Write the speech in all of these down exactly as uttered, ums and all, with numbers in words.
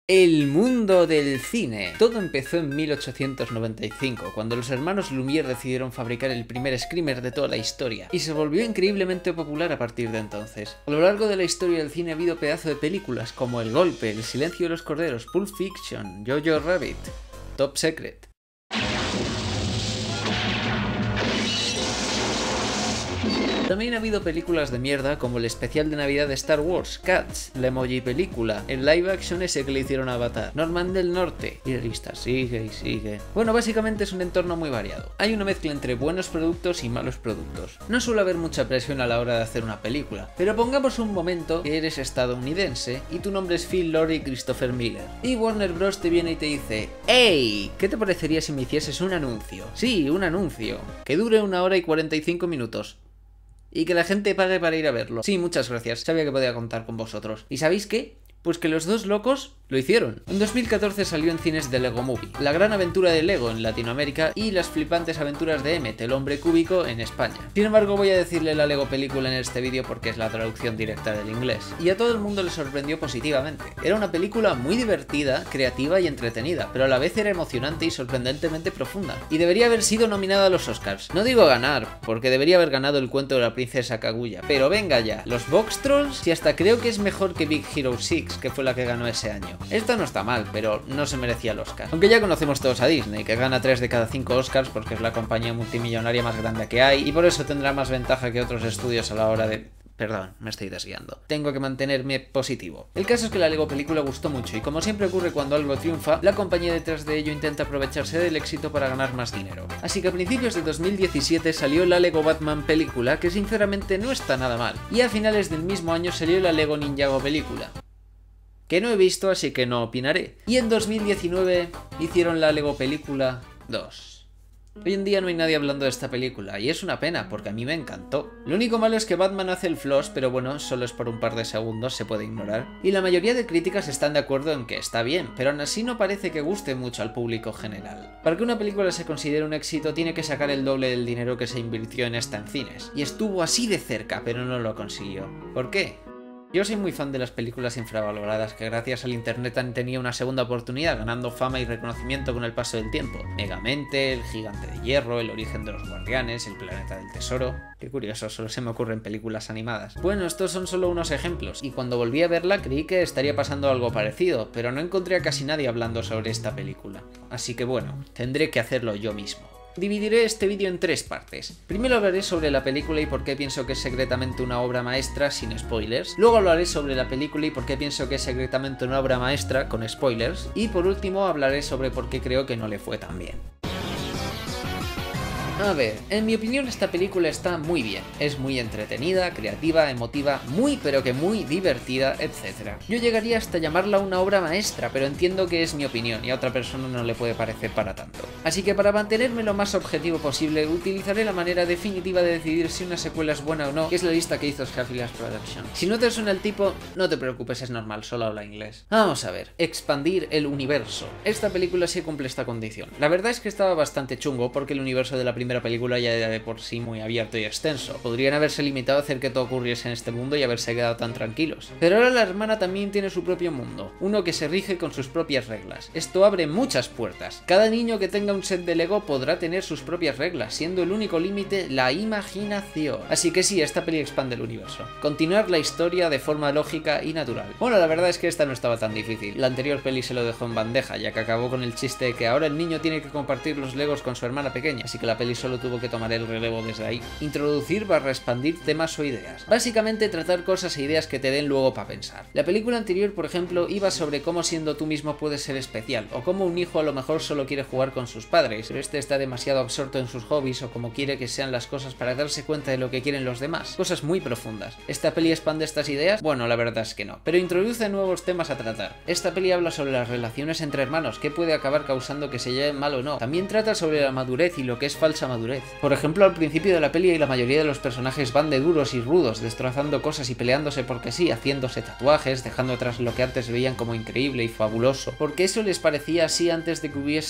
El mundo del cine. Todo empezó en mil ochocientos noventa y cinco, cuando los hermanos Lumière decidieron fabricar el primer screamer de toda la historia, y se volvió increíblemente popular a partir de entonces. A lo largo de la historia del cine ha habido pedazos de películas como El Golpe, El Silencio de los Corderos, Pulp Fiction, Jojo Rabbit, Top Secret. También ha habido películas de mierda como el especial de Navidad de Star Wars, Cats, la emoji película, el live action ese que le hicieron a Avatar, Norman del Norte, y la lista sigue y sigue. Bueno, básicamente es un entorno muy variado. Hay una mezcla entre buenos productos y malos productos. No suele haber mucha presión a la hora de hacer una película, pero pongamos un momento que eres estadounidense y tu nombre es Phil Lord y Christopher Miller, y Warner Bros. Te viene y te dice: ¡Hey! ¿Qué te parecería si me hicieses un anuncio? Sí, un anuncio, que dure una hora y cuarenta y cinco minutos. Y que la gente pague para ir a verlo. Sí, muchas gracias. Sabía que podía contar con vosotros. ¿Y sabéis qué? Pues que los dos locos lo hicieron. En dos mil catorce salió en cines The Lego Movie, la gran aventura de Lego en Latinoamérica y las flipantes aventuras de Emmet, el hombre cúbico, en España. Sin embargo, voy a decirle la Lego película en este vídeo porque es la traducción directa del inglés. Y a todo el mundo le sorprendió positivamente. Era una película muy divertida, creativa y entretenida, pero a la vez era emocionante y sorprendentemente profunda. Y debería haber sido nominada a los Oscars. No digo ganar, porque debería haber ganado el cuento de la princesa Kaguya, pero venga ya, los Box Trolls, si hasta creo que es mejor que Big Hero seis, que fue la que ganó ese año. Esta no está mal, pero no se merecía el Oscar. Aunque ya conocemos todos a Disney, que gana tres de cada cinco Oscars porque es la compañía multimillonaria más grande que hay, y por eso tendrá más ventaja que otros estudios a la hora de... Perdón, me estoy desviando. Tengo que mantenerme positivo. El caso es que la Lego película gustó mucho y como siempre ocurre cuando algo triunfa, la compañía detrás de ello intenta aprovecharse del éxito para ganar más dinero. Así que a principios de dos mil diecisiete salió la Lego Batman película, que sinceramente no está nada mal. Y a finales del mismo año salió la Lego Ninjago película, que no he visto, así que no opinaré. Y en dos mil diecinueve hicieron la Lego película dos. Hoy en día no hay nadie hablando de esta película, y es una pena, porque a mí me encantó. Lo único malo es que Batman hace el floss, pero bueno, solo es por un par de segundos, se puede ignorar. Y la mayoría de críticas están de acuerdo en que está bien, pero aún así no parece que guste mucho al público general. Para que una película se considere un éxito, tiene que sacar el doble del dinero que se invirtió en esta en cines. Y estuvo así de cerca, pero no lo consiguió. ¿Por qué? Yo soy muy fan de las películas infravaloradas que gracias al internet han tenido una segunda oportunidad, ganando fama y reconocimiento con el paso del tiempo. Megamente, El Gigante de Hierro, El Origen de los Guardianes, El Planeta del Tesoro... Qué curioso, solo se me ocurren películas animadas. Bueno, estos son solo unos ejemplos, y cuando volví a verla creí que estaría pasando algo parecido, pero no encontré a casi nadie hablando sobre esta película. Así que bueno, tendré que hacerlo yo mismo. Dividiré este vídeo en tres partes. Primero hablaré sobre la película y por qué pienso que es secretamente una obra maestra sin spoilers. Luego hablaré sobre la película y por qué pienso que es secretamente una obra maestra con spoilers. Y por último hablaré sobre por qué creo que no le fue tan bien. A ver, en mi opinión esta película está muy bien, es muy entretenida, creativa, emotiva, muy pero que muy divertida, etcétera. Yo llegaría hasta llamarla una obra maestra, pero entiendo que es mi opinión y a otra persona no le puede parecer para tanto. Así que para mantenerme lo más objetivo posible, utilizaré la manera definitiva de decidir si una secuela es buena o no, que es la lista que hizo Scafilas Productions. Si no te suena el tipo, no te preocupes, es normal, solo habla inglés. Vamos a ver, expandir el universo. Esta película sí cumple esta condición. La verdad es que estaba bastante chungo porque el universo de la primera primera película ya era de por sí muy abierto y extenso. Podrían haberse limitado a hacer que todo ocurriese en este mundo y haberse quedado tan tranquilos. Pero ahora la hermana también tiene su propio mundo, uno que se rige con sus propias reglas. Esto abre muchas puertas. Cada niño que tenga un set de Lego podrá tener sus propias reglas, siendo el único límite la imaginación. Así que sí, esta peli expande el universo. Continuar la historia de forma lógica y natural. Bueno, la verdad es que esta no estaba tan difícil. La anterior peli se lo dejó en bandeja, ya que acabó con el chiste de que ahora el niño tiene que compartir los Legos con su hermana pequeña, así que la peli solo tuvo que tomar el relevo desde ahí. Introducir barra expandir temas o ideas. Básicamente tratar cosas e ideas que te den luego para pensar. La película anterior, por ejemplo, iba sobre cómo siendo tú mismo puedes ser especial, o cómo un hijo a lo mejor solo quiere jugar con sus padres, pero este está demasiado absorto en sus hobbies o como quiere que sean las cosas para darse cuenta de lo que quieren los demás. Cosas muy profundas. ¿Esta peli expande estas ideas? Bueno, la verdad es que no, pero introduce nuevos temas a tratar. Esta peli habla sobre las relaciones entre hermanos, qué puede acabar causando que se lleven mal o no. También trata sobre la madurez y lo que es falsa madurez. Por ejemplo, al principio de la peli la mayoría de los personajes van de duros y rudos, destrozando cosas y peleándose porque sí, haciéndose tatuajes, dejando atrás lo que antes veían como increíble y fabuloso, porque eso les parecía así antes de que hubiesen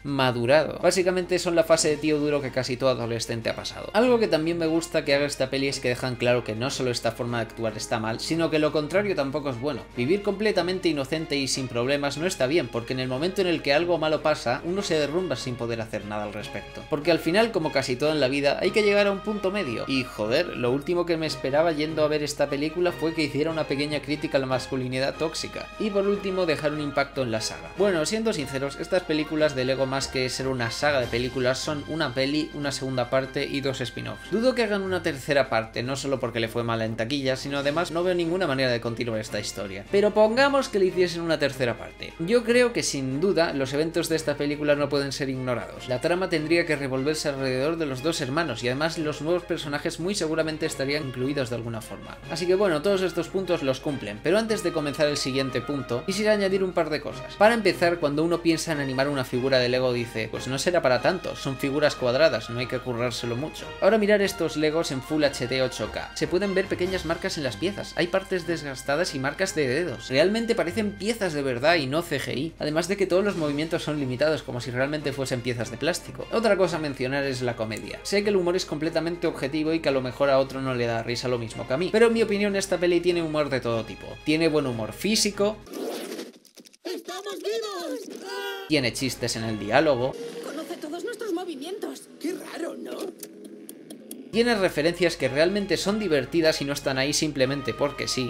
madurado. Básicamente son la fase de tío duro que casi todo adolescente ha pasado. Algo que también me gusta que haga esta peli es que dejan claro que no solo esta forma de actuar está mal, sino que lo contrario tampoco es bueno. Vivir completamente inocente y sin problemas no está bien, porque en el momento en el que algo malo pasa, uno se derrumba sin poder hacer nada al respecto. Porque al final, como casi todo en la vida, hay que llegar a un punto medio. Y joder, lo último que me esperaba yendo a ver esta película fue que hiciera una pequeña crítica a la masculinidad tóxica. Y por último, dejar un impacto en la saga. Bueno, siendo sinceros, estas películas de Lego, más que ser una saga de películas, son una peli, una segunda parte y dos spin-offs. Dudo que hagan una tercera parte, no solo porque le fue mala en taquilla, sino además no veo ninguna manera de continuar esta historia. Pero pongamos que le hiciesen una tercera parte. Yo creo que sin duda los eventos de esta película no pueden ser ignorados. La trama tendría que revolverse alrededor de los dos hermanos y además los nuevos personajes muy seguramente estarían incluidos de alguna forma. Así que bueno, todos estos puntos los cumplen, pero antes de comenzar el siguiente punto, quisiera añadir un par de cosas. Para empezar, cuando uno piensa en animar una figura de Lego dice, pues no será para tanto, son figuras cuadradas, no hay que currárselo mucho. Ahora mirar estos Legos en Full H D ocho K. Se pueden ver pequeñas marcas en las piezas, hay partes desgastadas y marcas de dedos. Realmente parecen piezas de verdad y no C G I, además de que todos los movimientos son limitados como si realmente fuesen piezas de plástico. Otra cosa a mencionar es la comedia. Sé que el humor es completamente objetivo y que a lo mejor a otro no le da risa lo mismo que a mí, pero en mi opinión esta peli tiene humor de todo tipo. Tiene buen humor físico, ¡Estamos vivos! tiene chistes en el diálogo, Conoce todos nuestros movimientos. Qué raro, ¿no? tiene referencias que realmente son divertidas y no están ahí simplemente porque sí.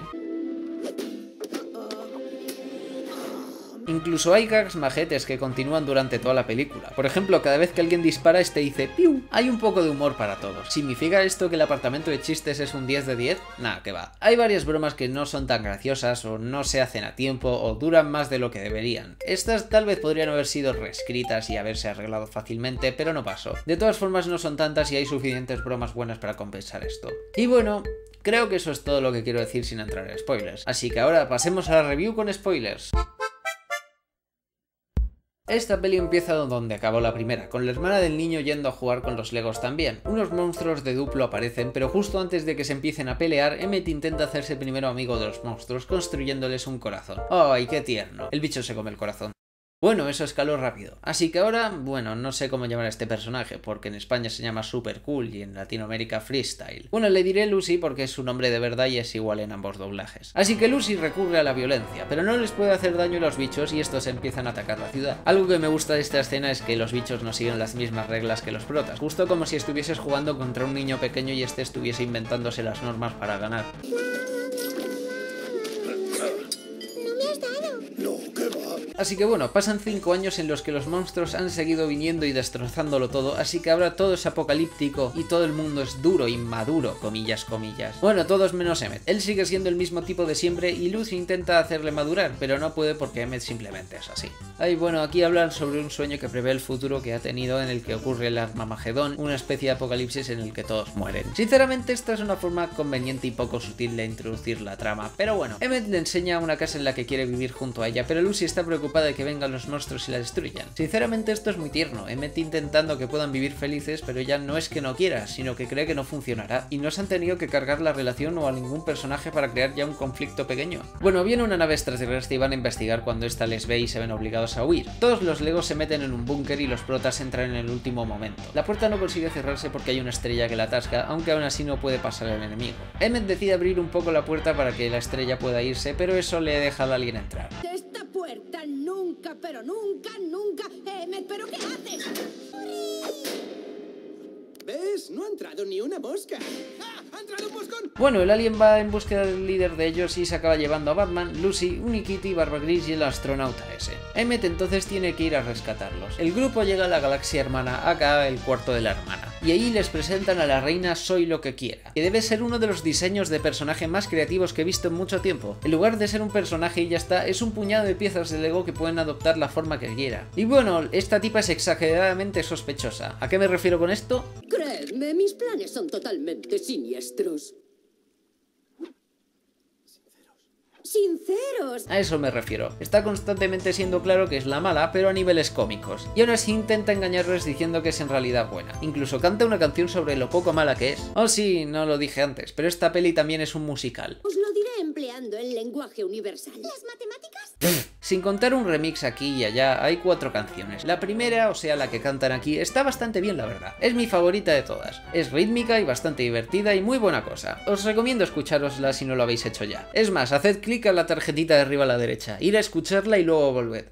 Incluso hay gags majetes que continúan durante toda la película. Por ejemplo, cada vez que alguien dispara, este dice ¡piu! Hay un poco de humor para todos. ¿Significa esto que el apartamento de chistes es un diez de diez? Nah, que va. Hay varias bromas que no son tan graciosas, o no se hacen a tiempo, o duran más de lo que deberían. Estas tal vez podrían haber sido reescritas y haberse arreglado fácilmente, pero no pasó. De todas formas, no son tantas y hay suficientes bromas buenas para compensar esto. Y bueno, creo que eso es todo lo que quiero decir sin entrar en spoilers. Así que ahora pasemos a la review con spoilers. Esta peli empieza donde acabó la primera, con la hermana del niño yendo a jugar con los Legos también. Unos monstruos de Duplo aparecen, pero justo antes de que se empiecen a pelear, Emmett intenta hacerse primero amigo de los monstruos, construyéndoles un corazón. ¡Ay, qué tierno! El bicho se come el corazón. Bueno, eso escaló rápido. Así que ahora, bueno, no sé cómo llamar a este personaje, porque en España se llama Super Cool y en Latinoamérica Freestyle. Bueno, le diré Lucy porque es su nombre de verdad y es igual en ambos doblajes. Así que Lucy recurre a la violencia, pero no les puede hacer daño a los bichos y estos empiezan a atacar la ciudad. Algo que me gusta de esta escena es que los bichos no siguen las mismas reglas que los protas, justo como si estuvieses jugando contra un niño pequeño y este estuviese inventándose las normas para ganar. Así que bueno, pasan cinco años en los que los monstruos han seguido viniendo y destrozándolo todo, así que ahora todo es apocalíptico y todo el mundo es duro y maduro, comillas, comillas. Bueno, todos menos Emmett. Él sigue siendo el mismo tipo de siempre y Lucy intenta hacerle madurar, pero no puede porque Emmett simplemente es así. Ay, bueno, aquí hablan sobre un sueño que prevé el futuro que ha tenido en el que ocurre el Armagedón, una especie de apocalipsis en el que todos mueren. Sinceramente, esta es una forma conveniente y poco sutil de introducir la trama, pero bueno. Emmett le enseña una casa en la que quiere vivir junto a ella, pero Lucy está preocupada de que vengan los monstruos y la destruyan. Sinceramente esto es muy tierno, Emmett intentando que puedan vivir felices, pero ella no es que no quiera, sino que cree que no funcionará, y no se han tenido que cargar la relación o a ningún personaje para crear ya un conflicto pequeño. Bueno, viene una nave extraterrestre y van a investigar cuando esta les ve y se ven obligados a huir. Todos los Legos se meten en un búnker y los protas entran en el último momento. La puerta no consigue cerrarse porque hay una estrella que la atasca, aunque aún así no puede pasar el enemigo. Emmett decide abrir un poco la puerta para que la estrella pueda irse, pero eso le deja al alien entrar. Esta puerta nunca, pero nunca, nunca... Emmett, ¿pero qué haces? ¿Ves? No ha entrado ni una mosca. ¡Ah! ¡Ha entrado un moscón! Bueno, el alien va en búsqueda del líder de ellos y se acaba llevando a Batman, Lucy, Unikitty, Barba Gris y el astronauta ese. Emmett entonces tiene que ir a rescatarlos. El grupo llega a la galaxia hermana, acá el cuarto de la hermana, y ahí les presentan a la reina Soy lo que quiera, que debe ser uno de los diseños de personaje más creativos que he visto en mucho tiempo. En lugar de ser un personaje y ya está, es un puñado de piezas de Lego que pueden adoptar la forma que quiera. Y bueno, esta tipa es exageradamente sospechosa. ¿A qué me refiero con esto? Creedme, mis planes son totalmente siniestros. ¡Sinceros! A eso me refiero. Está constantemente siendo claro que es la mala, pero a niveles cómicos. Y aún así intenta engañarles diciendo que es en realidad buena. Incluso canta una canción sobre lo poco mala que es. Oh sí, no lo dije antes, pero esta peli también es un musical. Os lo diré empleando el lenguaje universal. ¿Las matemáticas? Sin contar un remix aquí y allá, hay cuatro canciones. La primera, o sea la que cantan aquí, está bastante bien la verdad. Es mi favorita de todas. Es rítmica y bastante divertida y muy buena cosa. Os recomiendo escuchárosla si no lo habéis hecho ya. Es más, haced clic a la tarjetita de arriba a la derecha, ir a escucharla y luego volved.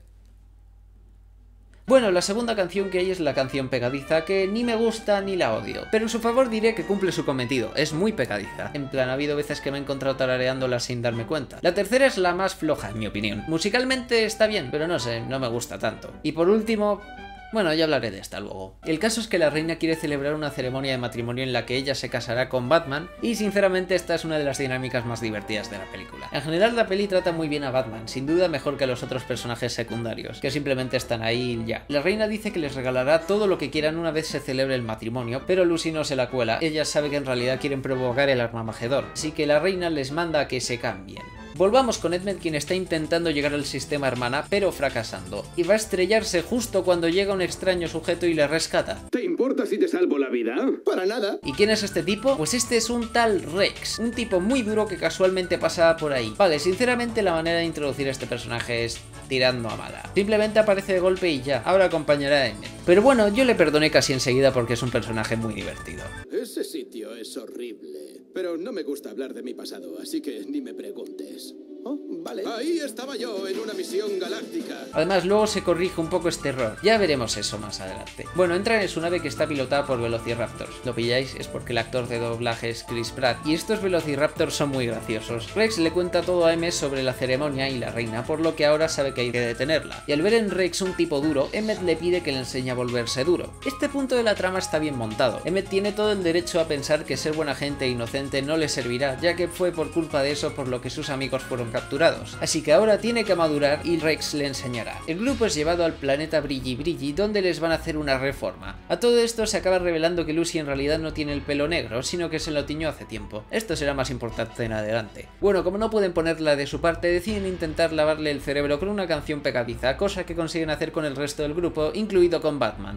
Bueno, la segunda canción que hay es la canción pegadiza, que ni me gusta ni la odio, pero en su favor diré que cumple su cometido, es muy pegadiza. En plan, ha habido veces que me he encontrado tarareándola sin darme cuenta. La tercera es la más floja, en mi opinión. Musicalmente está bien, pero no sé, no me gusta tanto. Y por último... bueno, ya hablaré de esta luego. El caso es que la reina quiere celebrar una ceremonia de matrimonio en la que ella se casará con Batman, y sinceramente esta es una de las dinámicas más divertidas de la película. En general la peli trata muy bien a Batman, sin duda mejor que a los otros personajes secundarios, que simplemente están ahí y ya. La reina dice que les regalará todo lo que quieran una vez se celebre el matrimonio, pero Lucy no se la cuela. Ella sabe que en realidad quieren provocar el Armagedón, así que la reina les manda a que se cambien. Volvamos con Emmett, quien está intentando llegar al sistema hermana, pero fracasando, y va a estrellarse justo cuando llega un extraño sujeto y le rescata. ¿Te importa si te salvo la vida? Para nada. ¿Y quién es este tipo? Pues este es un tal Rex, un tipo muy duro que casualmente pasaba por ahí. Vale, sinceramente la manera de introducir a este personaje es tirando a mala. Simplemente aparece de golpe y ya, ahora acompañará a Emmett. Pero bueno, yo le perdoné casi enseguida porque es un personaje muy divertido. Ese sitio es horrible. Pero no me gusta hablar de mi pasado, así que ni me preguntes. Oh, vale. Ahí estaba yo, en una misión galáctica. Además, luego se corrige un poco este error. Ya veremos eso más adelante. Bueno, entra en su nave que está pilotada por Velociraptors. ¿Lo pilláis? Es porque el actor de doblaje es Chris Pratt. Y estos Velociraptors son muy graciosos. Rex le cuenta todo a Emmett sobre la ceremonia y la reina, por lo que ahora sabe que hay que detenerla. Y al ver en Rex un tipo duro, Emmett le pide que le enseñe a volverse duro. Este punto de la trama está bien montado. Emmett tiene todo el derecho a pensar que ser buena gente e inocente no le servirá, ya que fue por culpa de eso por lo que sus amigos fueron capturados, así que ahora tiene que madurar y Rex le enseñará. El grupo es llevado al planeta Brilli Brilli, donde les van a hacer una reforma. A todo esto se acaba revelando que Lucy en realidad no tiene el pelo negro, sino que se lo tiñó hace tiempo. Esto será más importante en adelante. Bueno, como no pueden ponerla de su parte, deciden intentar lavarle el cerebro con una canción pegadiza, cosa que consiguen hacer con el resto del grupo, incluido con Batman.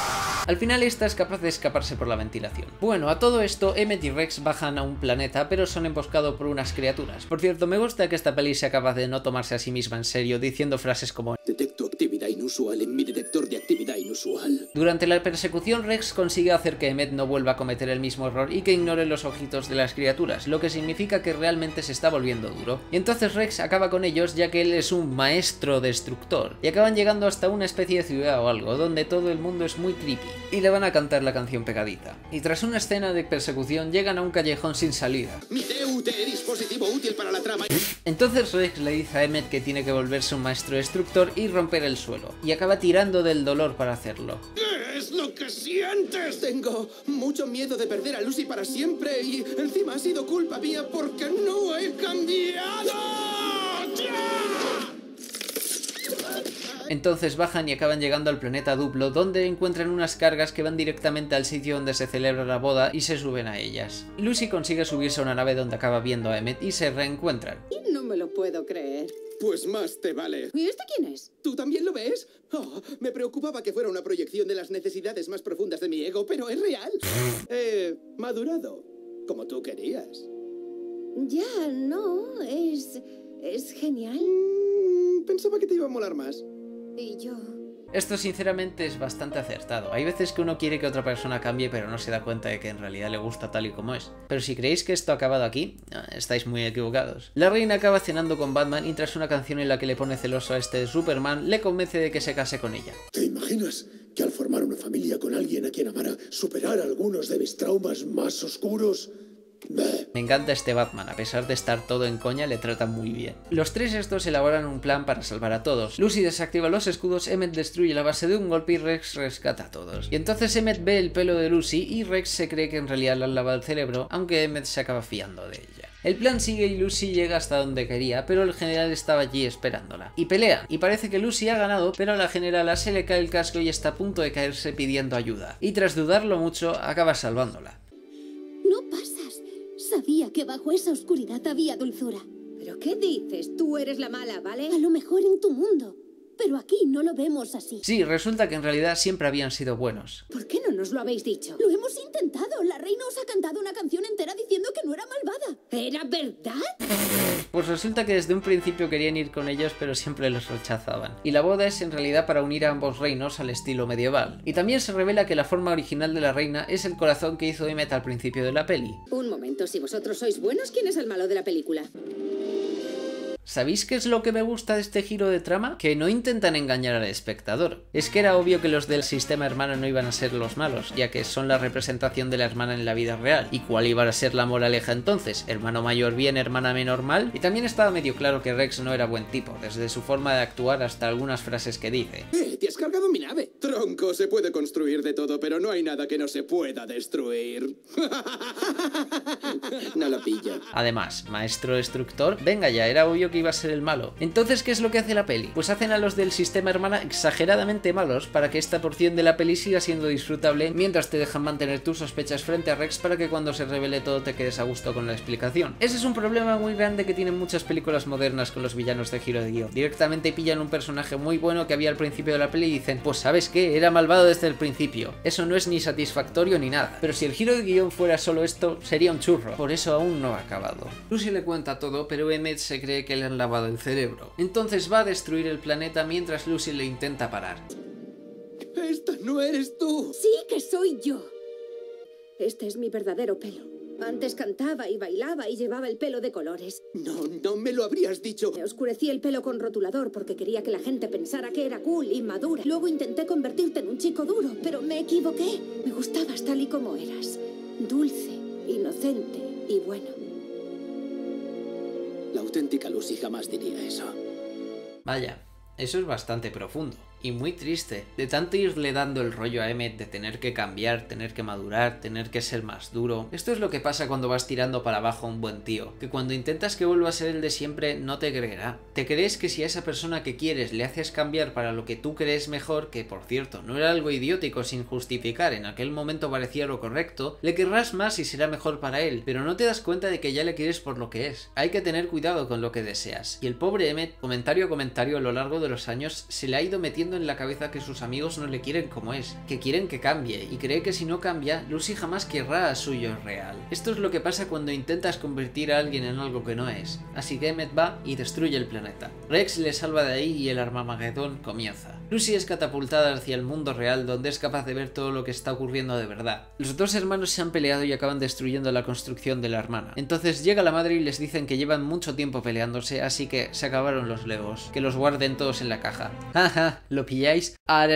Al final esta es capaz de escaparse por la ventilación. Bueno, a todo esto, Emmett y Rex bajan a un planeta, pero son emboscados por unas criaturas. Por cierto, me gusta que esta peli sea capaz de no tomarse a sí misma en serio, diciendo frases como: detecto actividad inusual en mi detector de actividad inusual. Durante la persecución, Rex consigue hacer que Emmett no vuelva a cometer el mismo error y que ignore los ojitos de las criaturas, lo que significa que realmente se está volviendo duro. Y entonces Rex acaba con ellos, ya que él es un maestro destructor, y acaban llegando hasta una especie de ciudad o algo, donde todo el mundo es muy creepy, y le van a cantar la canción pegadiza. Y tras una escena de persecución, llegan a un callejón sin salida. Mi D U T, dispositivo útil para la trama. Entonces Rex le dice a Emmett que tiene que volverse un maestro destructor y romper el suelo, y acaba tirando del dolor para hacerlo. ¿Qué es lo que sientes? Tengo mucho miedo de perder a Lucy para siempre y encima ha sido culpa mía porque no he cambiado. Entonces bajan y acaban llegando al planeta Duplo, donde encuentran unas cargas que van directamente al sitio donde se celebra la boda y se suben a ellas. Lucy consigue subirse a una nave donde acaba viendo a Emmett y se reencuentran. Y no me lo puedo creer. Pues más te vale. ¿Y este quién es? ¿Tú también lo ves? Oh, me preocupaba que fuera una proyección de las necesidades más profundas de mi ego, pero es real. Eh, madurado, como tú querías. Ya, no, es... es genial. Mm, pensaba que te iba a molar más. Y yo... Esto sinceramente es bastante acertado. Hay veces que uno quiere que otra persona cambie pero no se da cuenta de que en realidad le gusta tal y como es. Pero si creéis que esto ha acabado aquí, estáis muy equivocados. La reina acaba cenando con Batman y tras una canción en la que le pone celoso a este de Superman, le convence de que se case con ella. ¿Te imaginas que al formar una familia con alguien a quien amara, superar algunos de mis traumas más oscuros? Me encanta este Batman, a pesar de estar todo en coña, le trata muy bien. Los tres estos elaboran un plan para salvar a todos. Lucy desactiva los escudos, Emmett destruye la base de un golpe y Rex rescata a todos. Y entonces Emmett ve el pelo de Lucy y Rex se cree que en realidad le han lavado el cerebro, aunque Emmett se acaba fiando de ella. El plan sigue y Lucy llega hasta donde quería, pero el general estaba allí esperándola. Y pelean, y parece que Lucy ha ganado, pero a la generala se le cae el casco y está a punto de caerse pidiendo ayuda. Y tras dudarlo mucho, acaba salvándola. No pasas. Sabía que bajo esa oscuridad había dulzura. ¿Pero qué dices? Tú eres la mala, ¿vale? A lo mejor en tu mundo. Pero aquí no lo vemos así. Sí, resulta que en realidad siempre habían sido buenos. ¿Por qué no nos lo habéis dicho? Lo hemos intentado. La reina os ha cantado una canción entera diciendo que no era malvada. ¿Era verdad? Pues resulta que desde un principio querían ir con ellos, pero siempre los rechazaban. Y la boda es en realidad para unir a ambos reinos al estilo medieval. Y también se revela que la forma original de la reina es el corazón que hizo Emmett al principio de la peli. Un momento, si vosotros sois buenos, ¿quién es el malo de la película? ¿Sabéis qué es lo que me gusta de este giro de trama? Que no intentan engañar al espectador. Es que era obvio que los del sistema hermano no iban a ser los malos, ya que son la representación de la hermana en la vida real. ¿Y cuál iba a ser la moraleja entonces? ¿Hermano mayor bien, hermana menor mal? Y también estaba medio claro que Rex no era buen tipo, desde su forma de actuar hasta algunas frases que dice. ¡Eh! ¡Te has cargado mi nave! Tronco, se puede construir de todo, pero no hay nada que no se pueda destruir. No lo pillo. Además, maestro destructor, venga ya, era obvio que iba a ser el malo. Entonces, ¿qué es lo que hace la peli? Pues hacen a los del sistema hermana exageradamente malos para que esta porción de la peli siga siendo disfrutable, mientras te dejan mantener tus sospechas frente a Rex para que cuando se revele todo te quedes a gusto con la explicación. Ese es un problema muy grande que tienen muchas películas modernas con los villanos de giro de guión. Directamente pillan un personaje muy bueno que había al principio de la peli y dicen, pues ¿sabes qué? Era malvado desde el principio. Eso no es ni satisfactorio ni nada. Pero si el giro de guión fuera solo esto, sería un churro. Por eso aún no ha acabado. Lucy le cuenta todo, pero Emmett se cree que le han lavado el cerebro. Entonces va a destruir el planeta mientras Lucy le intenta parar. ¡Esta no eres tú! Sí que soy yo. Este es mi verdadero pelo. Antes cantaba y bailaba y llevaba el pelo de colores. No, no me lo habrías dicho. Me oscurecí el pelo con rotulador porque quería que la gente pensara que era cool y madura. Luego intenté convertirte en un chico duro, pero me equivoqué. Me gustabas tal y como eras. Dulce, inocente y bueno. La auténtica Lucy jamás diría eso. Vaya, eso es bastante profundo. Y muy triste, de tanto irle dando el rollo a Emmett de tener que cambiar, tener que madurar, tener que ser más duro. Esto es lo que pasa cuando vas tirando para abajo a un buen tío, que cuando intentas que vuelva a ser el de siempre no te creerá. Te crees que si a esa persona que quieres le haces cambiar para lo que tú crees mejor, que por cierto no era algo idiótico sin justificar, en aquel momento parecía lo correcto, le querrás más y será mejor para él, pero no te das cuenta de que ya le quieres por lo que es. Hay que tener cuidado con lo que deseas. Y el pobre Emmett, comentario a comentario a lo largo de los años, se le ha ido metiendo en la cabeza que sus amigos no le quieren como es, que quieren que cambie, y cree que si no cambia, Lucy jamás querrá a su yo real. Esto es lo que pasa cuando intentas convertir a alguien en algo que no es. Así que Emmett va y destruye el planeta. Rex le salva de ahí y el Armagedón comienza. Lucy es catapultada hacia el mundo real, donde es capaz de ver todo lo que está ocurriendo de verdad. Los dos hermanos se han peleado y acaban destruyendo la construcción de la hermana. Entonces llega la madre y les dicen que llevan mucho tiempo peleándose, así que se acabaron los legos, que los guarden todos en la caja. Jaja, ¿lo pilláis?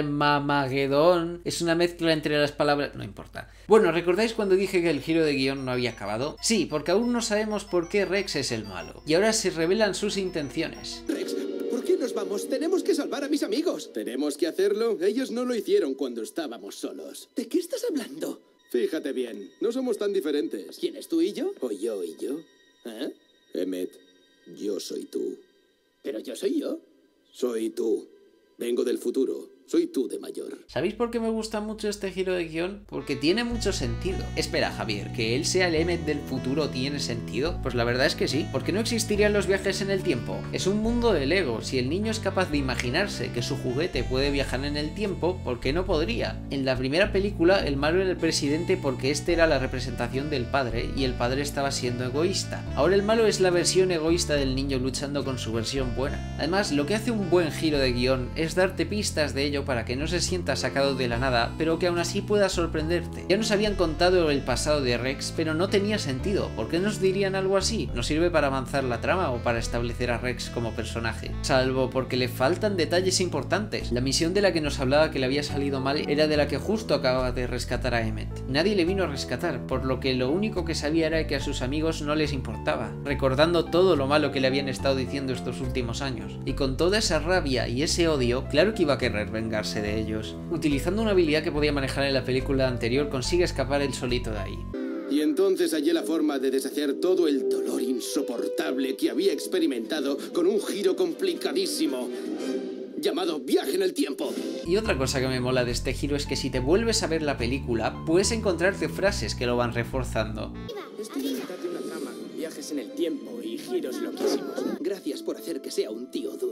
Armagedón es una mezcla entre las palabras... no importa. Bueno, ¿recordáis cuando dije que el giro de guión no había acabado? Sí, porque aún no sabemos por qué Rex es el malo. Y ahora se revelan sus intenciones. Rex, ¿por qué nos vamos? Tenemos que salvar a mis amigos. ¿Tenemos que hacerlo? Ellos no lo hicieron cuando estábamos solos. ¿De qué estás hablando? Fíjate bien, no somos tan diferentes. ¿Quién es tú y yo? ¿O yo y yo? ¿Eh? Emmett, yo soy tú. ¿Pero yo soy yo? Soy tú. Vengo del futuro. Soy tú de mayor. ¿Sabéis por qué me gusta mucho este giro de guión? Porque tiene mucho sentido. Espera, Javier, ¿que él sea el Emmett del futuro tiene sentido? Pues la verdad es que sí, porque no existirían los viajes en el tiempo. Es un mundo de Lego. Si el niño es capaz de imaginarse que su juguete puede viajar en el tiempo, ¿por qué no podría? En la primera película, el malo era el presidente porque este era la representación del padre y el padre estaba siendo egoísta. Ahora el malo es la versión egoísta del niño luchando con su versión buena. Además, lo que hace un buen giro de guión es darte pistas de ello para que no se sienta sacado de la nada, pero que aún así pueda sorprenderte. Ya nos habían contado el pasado de Rex, pero no tenía sentido. ¿Por qué nos dirían algo así? ¿No sirve para avanzar la trama o para establecer a Rex como personaje? Salvo porque le faltan detalles importantes. La misión de la que nos hablaba que le había salido mal era de la que justo acababa de rescatar a Emmett. Nadie le vino a rescatar, por lo que lo único que sabía era que a sus amigos no les importaba, recordando todo lo malo que le habían estado diciendo estos últimos años. Y con toda esa rabia y ese odio, claro que iba a querer vengarse de ellos. Utilizando una habilidad que podía manejar en la película anterior, consigue escapar él solito de ahí. Y entonces hallé la forma de deshacer todo el dolor insoportable que había experimentado con un giro complicadísimo llamado Viaje en el Tiempo. Y otra cosa que me mola de este giro es que si te vuelves a ver la película, puedes encontrarte frases que lo van reforzando. Estoy inventando una trama con viajes en el tiempo y giros loquísimos. Gracias por hacer que sea un tío duro.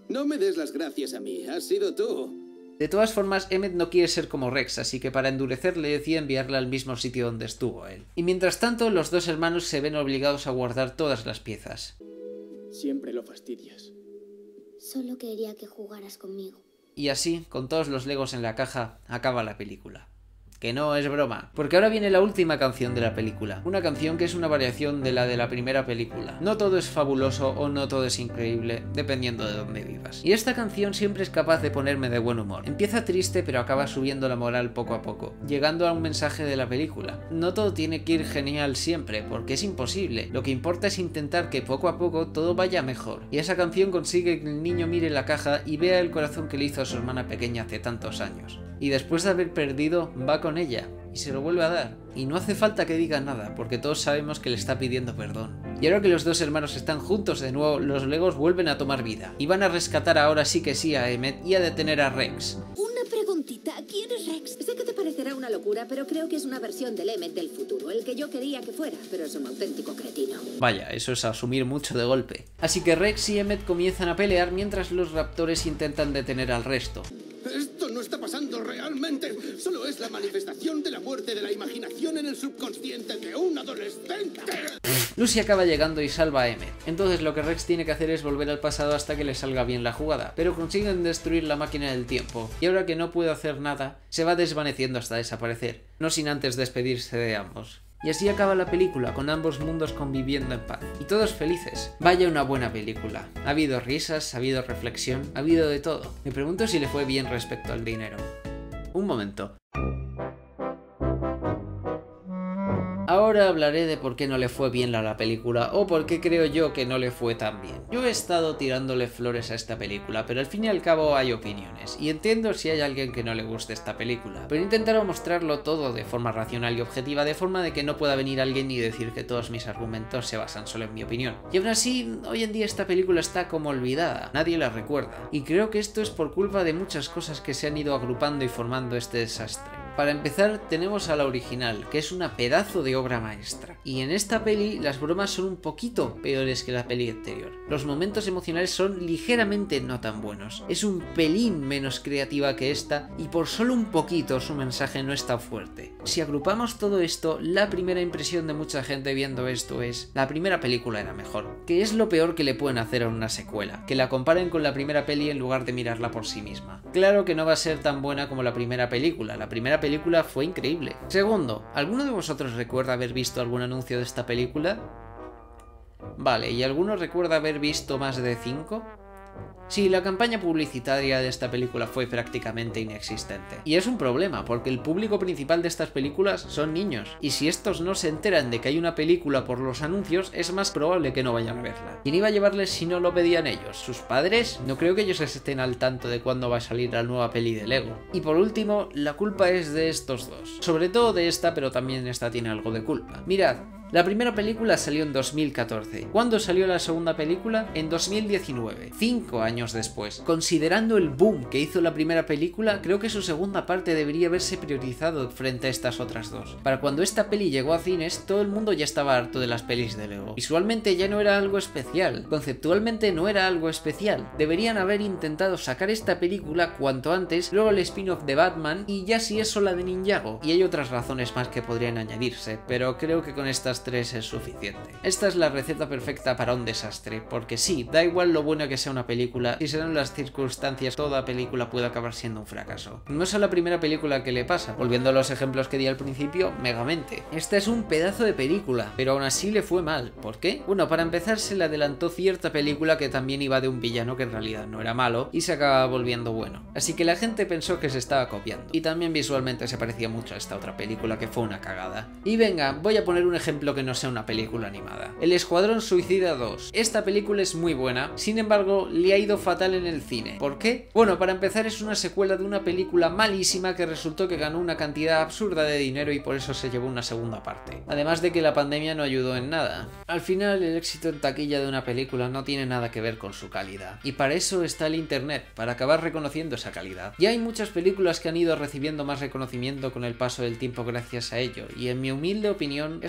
No me des las gracias a mí, has sido tú. De todas formas, Emmett no quiere ser como Rex, así que para endurecerle decide enviarle al mismo sitio donde estuvo él. Y mientras tanto, los dos hermanos se ven obligados a guardar todas las piezas. Siempre lo fastidias. Solo quería que jugaras conmigo. Y así, con todos los Legos en la caja, acaba la película. Que no es broma, porque ahora viene la última canción de la película, una canción que es una variación de la de la primera película. No todo es fabuloso o no todo es increíble, dependiendo de dónde vivas. Y esta canción siempre es capaz de ponerme de buen humor. Empieza triste pero acaba subiendo la moral poco a poco, llegando a un mensaje de la película. No todo tiene que ir genial siempre, porque es imposible. Lo que importa es intentar que poco a poco todo vaya mejor. Y esa canción consigue que el niño mire la caja y vea el corazón que le hizo a su hermana pequeña hace tantos años. Y después de haber perdido, va con ella y se lo vuelve a dar. Y no hace falta que diga nada, porque todos sabemos que le está pidiendo perdón. Y ahora que los dos hermanos están juntos de nuevo, los Legos vuelven a tomar vida. Y van a rescatar ahora sí que sí a Emmett y a detener a Rex. Una preguntita, ¿quién es Rex? Sé que te parecerá una locura, pero creo que es una versión del Emmett del futuro, el que yo quería que fuera, pero es un auténtico cretino. Vaya, eso es asumir mucho de golpe. Así que Rex y Emmett comienzan a pelear mientras los raptores intentan detener al resto. Esto no está pasando realmente. Solo es la manifestación de la muerte de la imaginación en el subconsciente de un adolescente. Lucy acaba llegando y salva a Emmett. Entonces lo que Rex tiene que hacer es volver al pasado hasta que le salga bien la jugada, pero consiguen destruir la máquina del tiempo, y ahora que no puede hacer nada, se va desvaneciendo hasta desaparecer, no sin antes despedirse de ambos. Y así acaba la película, con ambos mundos conviviendo en paz. Y todos felices. Vaya una buena película. Ha habido risas, ha habido reflexión, ha habido de todo. Me pregunto si le fue bien respecto al dinero. Un momento. Ahora hablaré de por qué no le fue bien a la película, o por qué creo yo que no le fue tan bien. Yo he estado tirándole flores a esta película, pero al fin y al cabo hay opiniones, y entiendo si hay alguien que no le guste esta película, pero intentaré mostrarlo todo de forma racional y objetiva, de forma de que no pueda venir alguien y decir que todos mis argumentos se basan solo en mi opinión. Y aún así, hoy en día esta película está como olvidada, nadie la recuerda, y creo que esto es por culpa de muchas cosas que se han ido agrupando y formando este desastre. Para empezar, tenemos a la original, que es una pedazo de obra maestra. Y en esta peli, las bromas son un poquito peores que la peli anterior. Los momentos emocionales son ligeramente no tan buenos. Es un pelín menos creativa que esta, y por solo un poquito su mensaje no es tan fuerte. Si agrupamos todo esto, la primera impresión de mucha gente viendo esto es: la primera película era mejor. Que es lo peor que le pueden hacer a una secuela, que la comparen con la primera peli en lugar de mirarla por sí misma. Claro que no va a ser tan buena como la primera película, la primera película fue increíble. Segundo, ¿alguno de vosotros recuerda haber visto algún anuncio de esta película? Vale, ¿y alguno recuerda haber visto más de cinco? Sí, la campaña publicitaria de esta película fue prácticamente inexistente. Y es un problema, porque el público principal de estas películas son niños, y si estos no se enteran de que hay una película por los anuncios, es más probable que no vayan a verla. ¿Quién iba a llevarles si no lo pedían ellos? ¿Sus padres? No creo que ellos estén al tanto de cuándo va a salir la nueva peli de Lego. Y por último, la culpa es de estos dos. Sobre todo de esta, pero también esta tiene algo de culpa. Mirad, la primera película salió en dos mil catorce. ¿Cuándo salió la segunda película? En dos mil diecinueve, cinco años después. Considerando el boom que hizo la primera película, creo que su segunda parte debería haberse priorizado frente a estas otras dos. Para cuando esta peli llegó a cines, todo el mundo ya estaba harto de las pelis de Lego. Visualmente ya no era algo especial, conceptualmente no era algo especial. Deberían haber intentado sacar esta película cuanto antes, luego el spin-off de Batman, y ya si eso la de Ninjago. Y hay otras razones más que podrían añadirse, pero creo que con estas tres es suficiente. Esta es la receta perfecta para un desastre, porque sí, da igual lo bueno que sea una película, si serán las circunstancias, toda película puede acabar siendo un fracaso. No es a la primera película que le pasa, volviendo a los ejemplos que di al principio, Megamente. Esta es un pedazo de película, pero aún así le fue mal. ¿Por qué? Bueno, para empezar se le adelantó cierta película que también iba de un villano que en realidad no era malo, y se acaba volviendo bueno. Así que la gente pensó que se estaba copiando, y también visualmente se parecía mucho a esta otra película que fue una cagada. Y venga, voy a poner un ejemplo que no sea una película animada. El Escuadrón Suicida dos. Esta película es muy buena, sin embargo, le ha ido fatal en el cine. ¿Por qué? Bueno, para empezar es una secuela de una película malísima que resultó que ganó una cantidad absurda de dinero y por eso se llevó una segunda parte. Además de que la pandemia no ayudó en nada. Al final, el éxito en taquilla de una película no tiene nada que ver con su calidad. Y para eso está el internet, para acabar reconociendo esa calidad. Ya hay muchas películas que han ido recibiendo más reconocimiento con el paso del tiempo gracias a ello, y en mi humilde opinión, esta película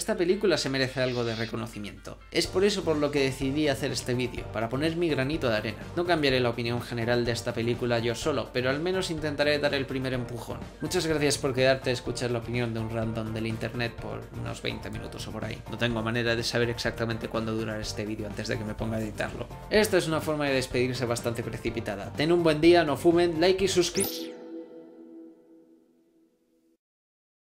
película se merece algo de reconocimiento. Es por eso por lo que decidí hacer este vídeo, para poner mi granito de arena. No cambiaré la opinión general de esta película yo solo, pero al menos intentaré dar el primer empujón. Muchas gracias por quedarte a escuchar la opinión de un random del internet por unos veinte minutos o por ahí. No tengo manera de saber exactamente cuándo durará este vídeo antes de que me ponga a editarlo. Esta es una forma de despedirse bastante precipitada. Ten un buen día, no fumen, like y suscríbete.